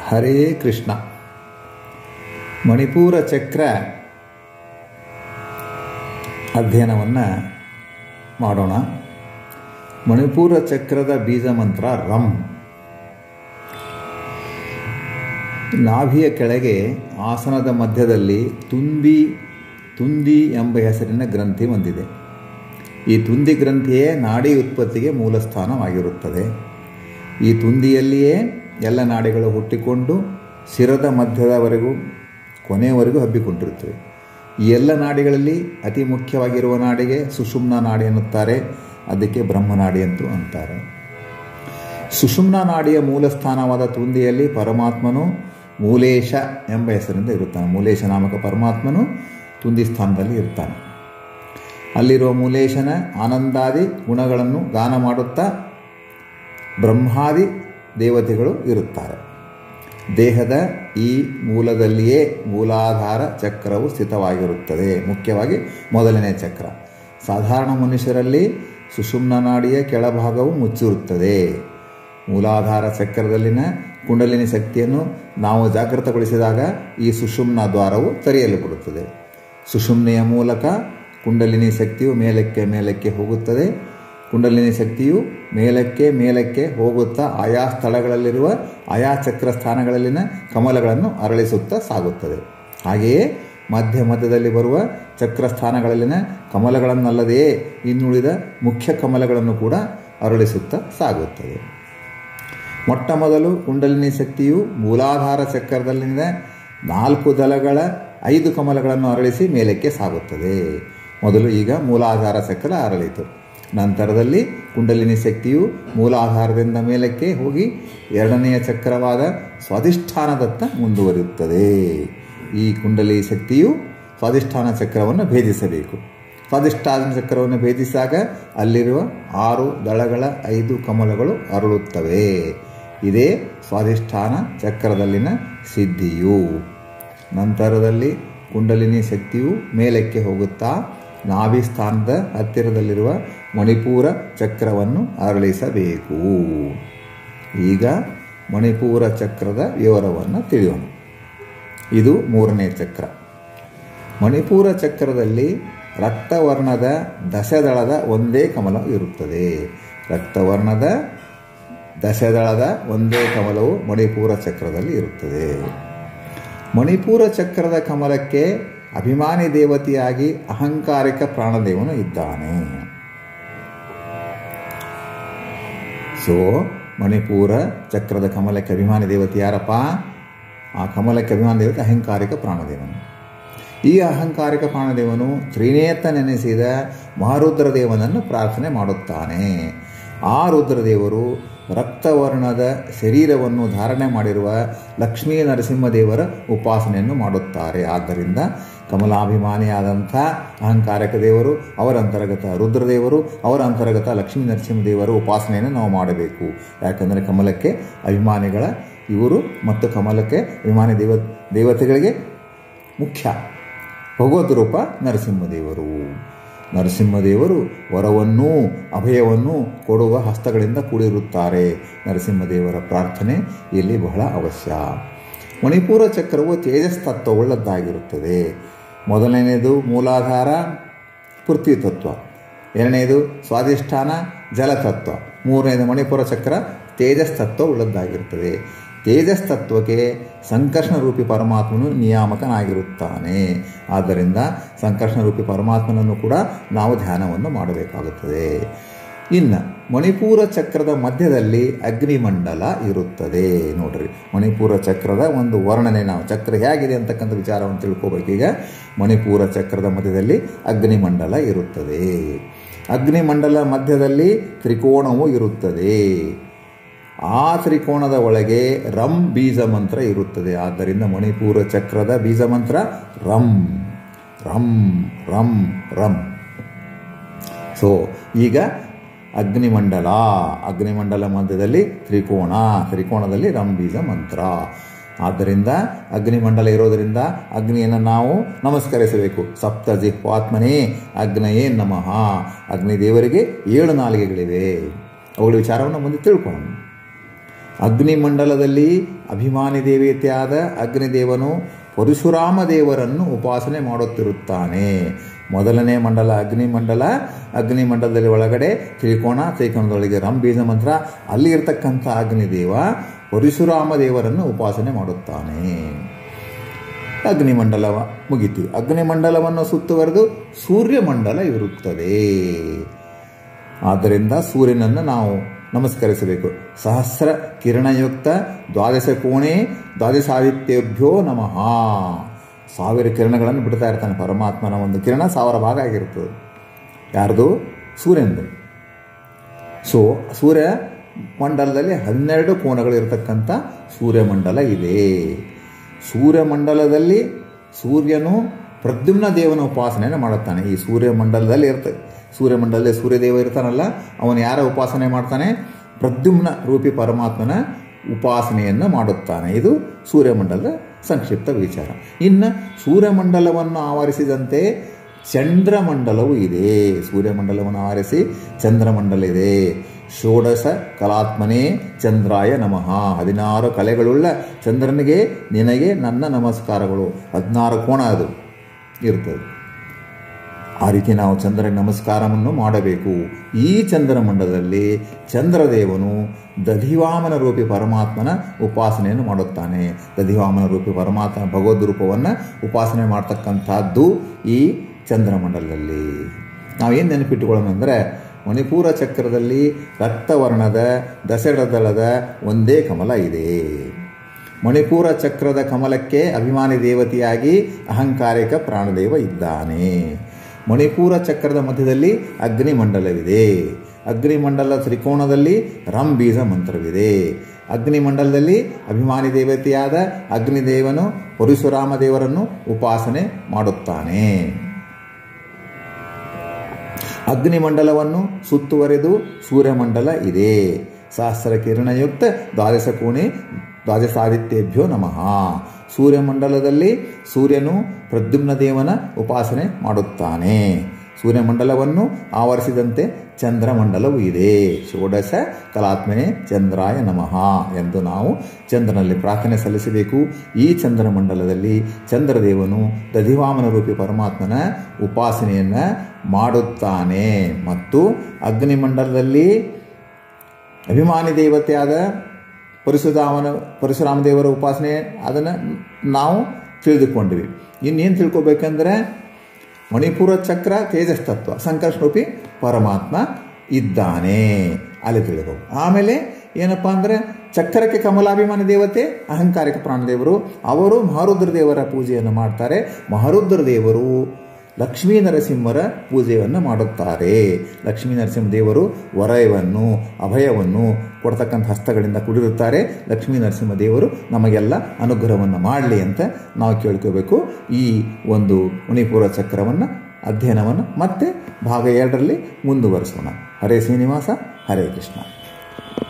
ಹರೇ ಕೃಷ್ಣ. ಮಣಿಪೂರ ಚಕ್ರ ಅಧ್ಯಯನವನ್ನು ಮಾಡೋಣ. ಮಣಿಪೂರ ಚಕ್ರದ ಬೀಜ ಮಂತ್ರ ರಂ. ನಾಭಿಯ ಕೆಳಗೆ ಆಸನದ ಮಧ್ಯದಲ್ಲಿ ತುಂದಿ ಎಂಬ ಹೆಸರಿನ ಗ್ರಂಥಿ ಹೊಂದಿದೆ. ಈ ತುಂದಿ ಗ್ರಂಥಿಯೇ ನಾಡಿ ಉತ್ಪತ್ತಿಗೆ ಮೂಲ ಸ್ಥಾನವಾಗಿರುತ್ತದೆ. ಈ ತುಂದಿಯಲ್ಲಿಯೇ ಎಲ್ಲ ನಾಡಿಗಳು ಹುಟ್ಟಿಕೊಂಡು ಶಿರದ ಮಧ್ಯದವರೆಗೂ ಕೊನೆಯವರೆಗೂ ಹಬ್ಬಿಕೊಂಡಿರುತ್ತವೆ. ಈ ಎಲ್ಲ ನಾಡಿಗಳಲ್ಲಿ ಅತಿ ಮುಖ್ಯವಾಗಿರುವ ನಾಡಿಗೆ ಸುಷುಮ್ನ ನಾಡಿ ಎನ್ನುತ್ತಾರೆ. ಅದಕ್ಕೆ ಬ್ರಹ್ಮನಾಡಿ ಅಂತೂ ಅಂತಾರೆ. ಸುಷುಮ್ನ ನಾಡಿಯ ಮೂಲ ಸ್ಥಾನವಾದ ತುಂದಿಯಲ್ಲಿ ಪರಮಾತ್ಮನು ಮೂಲೇಶ ಎಂಬ ಹೆಸರಿಂದ ಇರುತ್ತಾನೆ. ಮೂಲೇಶ ನಾಮಕ ಪರಮಾತ್ಮನು ತುಂದಿ ಸ್ಥಾನದಲ್ಲಿ ಇರ್ತಾನೆ. ಅಲ್ಲಿರುವ ಮೂಲೇಶನ ಆನಂದಾದಿ ಗುಣಗಳನ್ನು ಗಾನ ಮಾಡುತ್ತಾ ಬ್ರಹ್ಮಾದಿ ದೇವತೆಗಳು ಇರುತ್ತಾರೆ. ದೇಹದ ಈ ಮೂಲದಲ್ಲಿಯೇ ಮೂಲಾಧಾರ ಚಕ್ರವು ಸ್ಥಿತವಾಗಿರುತ್ತದೆ. ಮುಖ್ಯವಾಗಿ ಮೊದಲನೇ ಚಕ್ರ. ಸಾಧಾರಣ ಮನುಷ್ಯರಲ್ಲಿ ಸುಷುಮ್ನ ನಾಡಿಯ ಕೆಳಭಾಗವು ಮುಚ್ಚಿರುತ್ತದೆ. ಮೂಲಾಧಾರ ಚಕ್ರದಲ್ಲಿನ ಕುಂಡಲಿನಿ ಶಕ್ತಿಯನ್ನು ನಾವು ಜಾಗೃತಗೊಳಿಸಿದಾಗ ಈ ಸುಷುಮ್ನ ದ್ವಾರವು ತೆರೆಯಲು ಬಿಡುತ್ತದೆ. ಸುಷುಮ್ನೆಯ ಮೂಲಕ ಕುಂಡಲಿನಿ ಶಕ್ತಿಯು ಮೇಲಕ್ಕೆ ಹೋಗುತ್ತದೆ. ಕುಂಡಲಿನಿ ಶಕ್ತಿಯು ಮೇಲಕ್ಕೆ ಹೋಗುತ್ತಾ ಆಯಾ ಸ್ಥಳಗಳಲ್ಲಿರುವ ಆಯಾ ಚಕ್ರ ಸ್ಥಾನಗಳಲ್ಲಿನ ಕಮಲಗಳನ್ನು ಅರಳಿಸುತ್ತಾ ಸಾಗುತ್ತದೆ. ಹಾಗೆಯೇ ಮಧ್ಯದಲ್ಲಿ ಬರುವ ಚಕ್ರ ಸ್ಥಾನಗಳಲ್ಲಿನ ಕಮಲಗಳನ್ನಲ್ಲದೆಯೇ ಇನ್ನುಳಿದ ಮುಖ್ಯ ಕಮಲಗಳನ್ನು ಕೂಡ ಅರಳಿಸುತ್ತಾ ಸಾಗುತ್ತದೆ. ಮೊಟ್ಟ ಮೊದಲು ಕುಂಡಲಿನಿ ಶಕ್ತಿಯು ಮೂಲಾಧಾರ ಚಕ್ರದಲ್ಲಿನ 4 ದಳಗಳ 5 ಕಮಲಗಳನ್ನು ಅರಳಿಸಿ ಮೇಲಕ್ಕೆ ಸಾಗುತ್ತದೆ. ಮೊದಲು ಈಗ ಮೂಲಾಧಾರ ಚಕ್ರ ಅರಳಿತು. ನಂತರದಲ್ಲಿ ಕುಂಡಲಿನಿ ಶಕ್ತಿಯು ಮೂಲಾಧಾರದಿಂದ ಮೇಲಕ್ಕೆ ಹೋಗಿ 2ನೆಯ ಚಕ್ರವಾದ ಸ್ವಾಧಿಷ್ಠಾನದತ್ತ ಮುಂದುವರಿಯುತ್ತದೆ. ಈ ಕುಂಡಲಿ ಶಕ್ತಿಯು ಸ್ವಾಧಿಷ್ಠಾನ ಚಕ್ರವನ್ನು ಭೇದಿಸಬೇಕು. ಸ್ವಾಧಿಷ್ಠಾನ ಚಕ್ರವನ್ನು ಭೇದಿಸಿದಾಗ ಅಲ್ಲಿರುವ 6 ದಳಗಳ 5 ಕಮಲಗಳು ಅರಳುತ್ತವೆ. ಇದೇ ಸ್ವಾಧಿಷ್ಠಾನ ಚಕ್ರದಲ್ಲಿನ ಸಿದ್ಧಿಯು. ನಂತರದಲ್ಲಿ ಕುಂಡಲಿನಿ ಶಕ್ತಿಯು ಮೇಲಕ್ಕೆ ಹೋಗುತ್ತಾ ನಾಭಿ ಸ್ಥಾನದ ಹತ್ತಿರದಲ್ಲಿರುವ ಮಣಿಪೂರ ಚಕ್ರವನ್ನು ಅರಳಿಸಬೇಕು. ಈಗ ಮಣಿಪೂರ ಚಕ್ರದ ವಿವರವನ್ನು ತಿಳಿಯೋಣ. ಇದು 3ನೇ ಚಕ್ರ. ಮಣಿಪೂರ ಚಕ್ರದಲ್ಲಿ ರಕ್ತವರ್ಣದ ದಶದಳದ ಒಂದೇ ಕಮಲ ಇರುತ್ತದೆ. ರಕ್ತವರ್ಣದ ದಶದಳದ ಒಂದೇ ಕಮಲವು ಮಣಿಪೂರ ಚಕ್ರದಲ್ಲಿ ಇರುತ್ತದೆ. ಮಣಿಪೂರ ಚಕ್ರದ ಕಮಲಕ್ಕೆ ಅಭಿಮಾನಿ ದೇವತೆಯಾಗಿ ಅಹಂಕಾರಿಕ ಪ್ರಾಣದೇವನು ಇದ್ದಾನೆ. ಮಣಿಪೂರ ಚಕ್ರದ ಕಮಲಕ್ಕೆ ಅಭಿಮಾನಿ ದೇವತೆ ಯಾರಪ್ಪ? ಆ ಕಮಲಕ್ಕೆ ಅಭಿಮಾನಿ ದೇವತೆ ಅಹಂಕಾರಿಕ ಪ್ರಾಣದೇವನು. ಈ ಅಹಂಕಾರಿಕ ಪ್ರಾಣದೇವನು ತ್ರಿನೇತನೆನಿಸಿದ ಮಹಾರುದ್ರದೇವನನ್ನು ಪ್ರಾರ್ಥನೆ ಮಾಡುತ್ತಾನೆ. ಆ ರುದ್ರದೇವರು ರಕ್ತವರ್ಣದ ಶರೀರವನ್ನು ಧಾರಣೆ ಮಾಡಿರುವ ಲಕ್ಷ್ಮೀ ನರಸಿಂಹದೇವರ ಉಪಾಸನೆಯನ್ನು ಮಾಡುತ್ತಾರೆ. ಆದ್ದರಿಂದ ಕಮಲಾಭಿಮಾನಿಯಾದಂಥ ಅಹಂಕಾರಕ ದೇವರು, ಅವರ ಅಂತರ್ಗತ ರುದ್ರದೇವರು, ಅವರ ಅಂತರ್ಗತ ಲಕ್ಷ್ಮೀ ನರಸಿಂಹದೇವರ ಉಪಾಸನೆಯನ್ನು ನಾವು ಮಾಡಬೇಕು. ಯಾಕಂದರೆ ಕಮಲಕ್ಕೆ ಅಭಿಮಾನಿಗಳ ಇವರು ಮತ್ತು ಕಮಲಕ್ಕೆ ಅಭಿಮಾನಿ ದೇವತೆಗಳಿಗೆ ಮುಖ್ಯ ಭಗವದ್ ರೂಪ ನರಸಿಂಹದೇವರು. ನರಸಿಂಹದೇವರು ವರವನ್ನೂ ಅಭಯವನ್ನೂ ಕೊಡುವ ಹಸ್ತಗಳಿಂದ ಕೂಡಿರುತ್ತಾರೆ. ನರಸಿಂಹದೇವರ ಪ್ರಾರ್ಥನೆ ಇಲ್ಲಿ ಬಹಳ ಅವಶ್ಯ. ಮಣಿಪೂರ ಚಕ್ರವು ತೇಜಸ್ತತ್ವವುಳ್ಳದ್ದಾಗಿರುತ್ತದೆ. ಮೊದಲನೆಯದು ಮೂಲಾಧಾರ ಪೃಥ್ವಿ ತತ್ವ, 2ನೇದು ಸ್ವಾಧಿಷ್ಠಾನ ಜಲತತ್ವ, 3ನೇದು ಮಣಿಪುರ ಚಕ್ರ ತೇಜಸ್ತತ್ವ ಉಳ್ಳದ್ದಾಗಿರುತ್ತದೆ. ತೇಜಸ್ತತ್ವಕ್ಕೆ ಸಂಕರ್ಷಣ ರೂಪಿ ಪರಮಾತ್ಮನು ನಿಯಾಮಕನಾಗಿರುತ್ತಾನೆ. ಆದ್ದರಿಂದ ಸಂಕರ್ಷಣ ರೂಪಿ ಪರಮಾತ್ಮನನ್ನು ಕೂಡ ನಾವು ಧ್ಯಾನವನ್ನು ಮಾಡಬೇಕಾಗುತ್ತದೆ. ಇನ್ನು ಮಣಿಪೂರ ಚಕ್ರದ ಮಧ್ಯದಲ್ಲಿ ಅಗ್ನಿಮಂಡಲ ಇರುತ್ತದೆ. ನೋಡ್ರಿ, ಮಣಿಪೂರ ಚಕ್ರದ ಒಂದು ವರ್ಣನೆ, ನಾವು ಚಕ್ರ ಹೇಗಿದೆ ಅಂತಕ್ಕಂಥ ವಿಚಾರವನ್ನು ತಿಳ್ಕೋಬೇಕೀಗ. ಮಣಿಪೂರ ಚಕ್ರದ ಮಧ್ಯದಲ್ಲಿ ಅಗ್ನಿಮಂಡಲ ಇರುತ್ತದೆ. ಅಗ್ನಿಮಂಡಲ ಮಧ್ಯದಲ್ಲಿ ತ್ರಿಕೋಣವೂ ಇರುತ್ತದೆ. ಆ ತ್ರಿಕೋಣದ ಒಳಗೆ ರಂ ಬೀಜ ಮಂತ್ರ ಇರುತ್ತದೆ. ಆದ್ದರಿಂದ ಮಣಿಪೂರ ಚಕ್ರದ ಬೀಜ ಮಂತ್ರ ರಂ ರಂ ರಂ ರಂ. ಈಗ ಅಗ್ನಿಮಂಡಲ ಮಧ್ಯದಲ್ಲಿ ತ್ರಿಕೋಣದಲ್ಲಿ ರಂ ಬೀಜ ಮಂತ್ರ. ಆದ್ದರಿಂದ ಅಗ್ನಿಮಂಡಲ ಇರೋದರಿಂದ ಅಗ್ನಿಯನ್ನು ನಾವು ನಮಸ್ಕರಿಸಬೇಕು. ಸಪ್ತ ಜಿಹ್ವಾತ್ಮನೇ ಅಗ್ನಯೇ ನಮಃ. ಅಗ್ನಿದೇವರಿಗೆ 7 ನಾಲಿಗೆಗಳಿವೆ. ಅವುಗಳ ವಿಚಾರವನ್ನು ಮುಂದೆ ತಿಳ್ಕೊಳ್ಳೋಣ. ಅಗ್ನಿಮಂಡಲದಲ್ಲಿ ಅಭಿಮಾನಿ ದೇವತೆಯಾದ ಅಗ್ನಿದೇವನು ಪರಶುರಾಮ ದೇವರನ್ನು ಉಪಾಸನೆ ಮಾಡುತ್ತಿರುತ್ತಾನೆ. ಮೊದಲನೇ ಮಂಡಲ ಅಗ್ನಿಮಂಡಲದಲ್ಲಿ ಒಳಗಡೆ ತ್ರಿಕೋಣದೊಳಗೆ ರಂಬೀಜ ಮಂತ್ರ, ಅಲ್ಲಿ ಇರ್ತಕ್ಕಂಥ ಅಗ್ನಿದೇವ ಪರಶುರಾಮ ದೇವರನ್ನು ಉಪಾಸನೆ ಮಾಡುತ್ತಾನೆ. ಅಗ್ನಿಮಂಡಲ ಮುಗಿತು. ಅಗ್ನಿಮಂಡಲವನ್ನು ಸುತ್ತುವರೆದು ಸೂರ್ಯಮಂಡಲ ಇರುತ್ತದೆ. ಆದ್ದರಿಂದ ಸೂರ್ಯನನ್ನು ನಾವು ನಮಸ್ಕರಿಸಬೇಕು. ಸಹಸ್ರ ಕಿರಣಯುಕ್ತ ದ್ವಾದಶ ಕೋಣೆ ದ್ವಾದಶಾದಿತ್ಯೇಭ್ಯೋ ನಮಃ. 1000 ಕಿರಣಗಳನ್ನು ಬಿಡ್ತಾ ಇರ್ತಾನೆ ಪರಮಾತ್ಮನ. ಒಂದು ಕಿರಣ 1000 ಭಾಗ ಆಗಿರ್ತದೆ. ಯಾರ್ದು? ಸೂರ್ಯನದು. ಸೊ ಸೂರ್ಯ ಮಂಡಲದಲ್ಲಿ 12 ಕೋಣಗಳು ಇರತಕ್ಕಂಥ ಸೂರ್ಯಮಂಡಲ ಇದೆ. ಸೂರ್ಯಮಂಡಲದಲ್ಲಿ ಸೂರ್ಯನು ಪ್ರದ್ಯುಮ್ನ ದೇವನ ಉಪಾಸನೆಯನ್ನು ಮಾಡುತ್ತಾನೆ. ಈ ಸೂರ್ಯಮಂಡಲದಲ್ಲಿ ಸೂರ್ಯದೇವ ಇರ್ತಾನಲ್ಲ, ಅವನು ಯಾರ ಉಪಾಸನೆ ಮಾಡ್ತಾನೆ? ಪ್ರದ್ಯುಮ್ನ ರೂಪಿ ಪರಮಾತ್ಮನ ಉಪಾಸನೆಯನ್ನು ಮಾಡುತ್ತಾನೆ. ಇದು ಸೂರ್ಯಮಂಡಲದ ಸಂಕ್ಷಿಪ್ತ ವಿಚಾರ. ಇನ್ನು ಸೂರ್ಯಮಂಡಲವನ್ನು ಆವರಿಸಿದಂತೆ ಚಂದ್ರಮಂಡಲವೂ ಇದೆ. ಸೂರ್ಯಮಂಡಲವನ್ನು ಆವರಿಸಿ ಚಂದ್ರಮಂಡಲ ಇದೆ. ಷೋಡಶ ಕಲಾತ್ಮನೇ ಚಂದ್ರಾಯ ನಮಃ. 16 ಕಲೆಗಳುಳ್ಳ ಚಂದ್ರನಿಗೆ ನಿನಗೆ ನನ್ನ ನಮಸ್ಕಾರಗಳು. 16 ಕೋಣ ಅದು ಇರ್ತದೆ. ಆ ರೀತಿ ನಾವು ಚಂದ್ರನಿಗೆ ನಮಸ್ಕಾರವನ್ನು ಮಾಡಬೇಕು. ಈ ಚಂದ್ರಮಂಡಲದಲ್ಲಿ ಚಂದ್ರದೇವನು ದಧಿವಾಮನ ರೂಪಿ ಪರಮಾತ್ಮನ ಉಪಾಸನೆಯನ್ನು ಮಾಡುತ್ತಾನೆ. ದಧಿವಾಮನ ರೂಪಿ ಪರಮಾತ್ಮನ ಭಗವದ್ ರೂಪವನ್ನು ಉಪಾಸನೆ ಮಾಡ್ತಕ್ಕಂಥದ್ದು ಈ ಚಂದ್ರಮಂಡಲದಲ್ಲಿ. ನಾವೇನು ನೆನಪಿಟ್ಟುಕೊಳ್ಳೋಣ ಅಂದರೆ, ಮಣಿಪೂರ ಚಕ್ರದಲ್ಲಿ ರಕ್ತವರ್ಣದ ದಶರಥದಳದ ಒಂದೇ ಕಮಲ ಇದೆ. ಮಣಿಪೂರ ಚಕ್ರದ ಕಮಲಕ್ಕೆ ಅಭಿಮಾನಿ ದೇವತೆಯಾಗಿ ಅಹಂಕಾರಿಕ ಪ್ರಾಣದೇವ ಇದ್ದಾನೆ. ಮಣಿಪೂರ ಚಕ್ರದ ಮಧ್ಯದಲ್ಲಿ ಅಗ್ನಿಮಂಡಲವಿದೆ. ಅಗ್ನಿಮಂಡಲ ತ್ರಿಕೋಣದಲ್ಲಿ ರಂಬೀಜ ಮಂತ್ರವಿದೆ. ಅಗ್ನಿಮಂಡಲದಲ್ಲಿ ಅಭಿಮಾನಿ ದೇವತೆಯಾದ ಅಗ್ನಿದೇವನು ಪರಶುರಾಮ ದೇವರನ್ನು ಉಪಾಸನೆ ಮಾಡುತ್ತಾನೆ. ಅಗ್ನಿಮಂಡಲವನ್ನು ಸುತ್ತುವರೆದು ಸೂರ್ಯಮಂಡಲ ಇದೆ. ಸಹಸ್ರ ಕಿರಣಯುಕ್ತ ದ್ವಾದಶ ಕೋಣೆ ದ್ವಾದಶಾದಿತ್ಯೇಭ್ಯೋ ನಮಃ. ಸೂರ್ಯಮಂಡಲದಲ್ಲಿ ಸೂರ್ಯನು ಪ್ರದ್ಯುಮ್ನ ದೇವನ ಉಪಾಸನೆ ಮಾಡುತ್ತಾನೆ. ಸೂರ್ಯಮಂಡಲವನ್ನು ಆವರಿಸಿದಂತೆ ಚಂದ್ರಮಂಡಲವೂ ಇದೆ. ಷೋಡಶ ಕಲಾತ್ಮನೆ ಚಂದ್ರಾಯ ನಮಃ ಎಂದು ನಾವು ಚಂದ್ರನಲ್ಲಿ ಪ್ರಾರ್ಥನೆ ಸಲ್ಲಿಸಬೇಕು. ಈ ಚಂದ್ರಮಂಡಲದಲ್ಲಿ ಚಂದ್ರದೇವನು ದಧಿವಾಮನ ರೂಪಿ ಪರಮಾತ್ಮನ ಉಪಾಸನೆಯನ್ನು ಮಾಡುತ್ತಾನೆ. ಮತ್ತು ಅಗ್ನಿಮಂಡಲದಲ್ಲಿ ಅಭಿಮಾನಿ ದೇವತೆಯಾದ ಪರಶುರಾಮ ದೇವರ ಉಪಾಸನೆ, ಅದನ್ನು ನಾವು ತಿಳಿದುಕೊಂಡ್ವಿ. ಇನ್ನೇನು ತಿಳ್ಕೊಬೇಕಂದ್ರೆ, ಮಣಿಪುರ ಚಕ್ರ ತೇಜಸ್ತತ್ವ ಸಂಕರ್ಷರೂಪಿ ಪರಮಾತ್ಮ ಇದ್ದಾನೆ, ಅಲ್ಲಿ ತಿಳ್ಕೊ. ಆಮೇಲೆ ಏನಪ್ಪ ಅಂದರೆ, ಚಕ್ರಕ್ಕೆ ಕಮಲಾಭಿಮಾನಿ ದೇವತೆ ಅಹಂಕಾರಿಕ ಪ್ರಾಣದೇವರು, ಅವರು ಮಹಾರುದ್ರ ದೇವರ ಪೂಜೆಯನ್ನು ಮಾಡ್ತಾರೆ. ಮಹಾರುದ್ರ ದೇವರು ಲಕ್ಷ್ಮೀ ನರಸಿಂಹರ ಪೂಜೆಯನ್ನು ಮಾಡುತ್ತಾರೆ. ಲಕ್ಷ್ಮೀ ನರಸಿಂಹ ದೇವರು ವರಯವನ್ನು ಅಭಯವನ್ನು ಕೊಡ್ತಕ್ಕಂಥ ಹಸ್ತಗಳಿಂದ ಕೂಡಿರುತ್ತಾರೆ. ಲಕ್ಷ್ಮೀ ನರಸಿಂಹ ದೇವರು ನಮಗೆಲ್ಲ ಅನುಗ್ರಹವನ್ನು ಮಾಡಲಿ ಅಂತ ನಾವು ಕೇಳ್ಕೋಬೇಕು. ಈ ಒಂದು ಮಣಿಪುರ ಚಕ್ರವನ್ನು ಅಧ್ಯಯನವನ್ನು ಮತ್ತೆ ಭಾಗ 2ರಲ್ಲಿ ಮುಂದುವರಿಸೋಣ. ಹರೇ ಶ್ರೀನಿವಾಸ, ಹರೇ ಕೃಷ್ಣ.